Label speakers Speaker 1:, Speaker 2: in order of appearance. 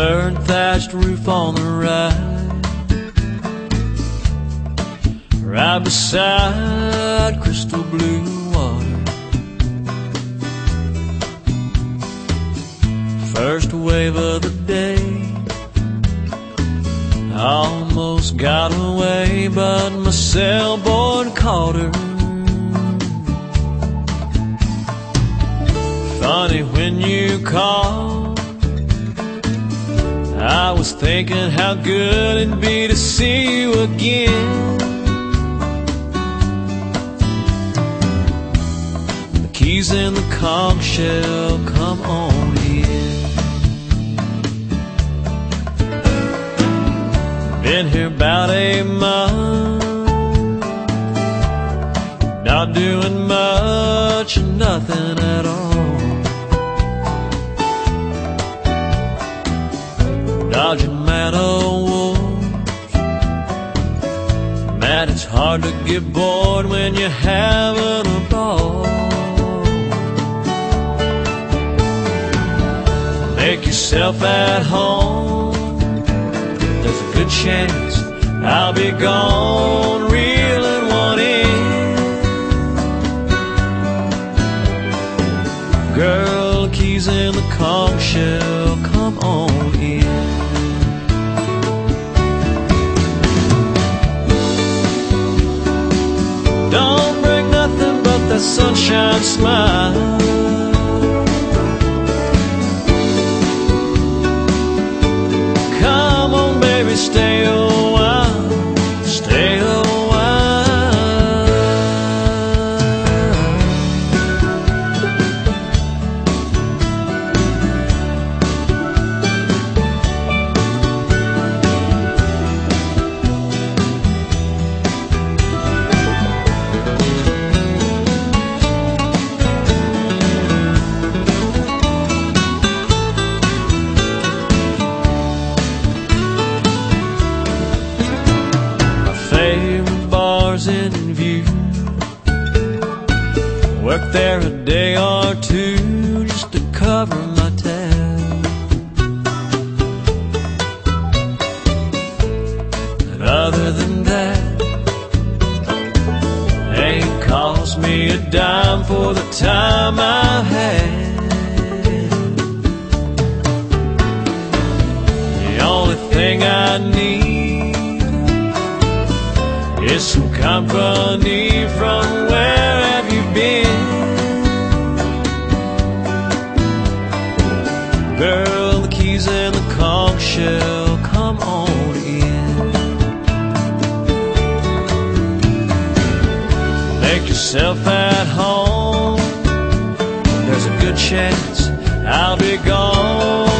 Speaker 1: and thatched roof on the right beside crystal blue water. First wave of the day, almost got away, but my sailboard caught her. Funny when you called, I was thinking how good it'd be to see you again. The keys in the conch shell, come on in. Been here about a month, not doing much or nothing at all. Dodging man o' wolves, man, it's hard to get bored when you're having a ball. Make yourself at home, there's a good chance I'll be gone, reeling one in. Girl, keys in the conch shell, come on in. Don't bring nothing but that sunshine smile. Come on, baby, stay a while, stay a in view. Work there a day or two just to cover my tab. And other than that, ain't cost me a dime for the time I've had. The only thing I need is some company from where have you been? Girl, the keys in the conch shell, come on in. Make yourself at home, there's a good chance I'll be gone.